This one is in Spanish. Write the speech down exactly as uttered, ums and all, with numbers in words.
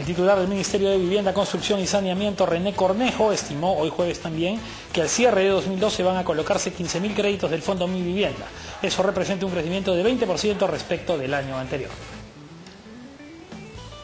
El titular del Ministerio de Vivienda, Construcción y Saneamiento, René Cornejo, estimó hoy jueves también que al cierre de dos mil doce van a colocarse quince mil créditos del Fondo Mi Vivienda. Eso representa un crecimiento de veinte por ciento respecto del año anterior.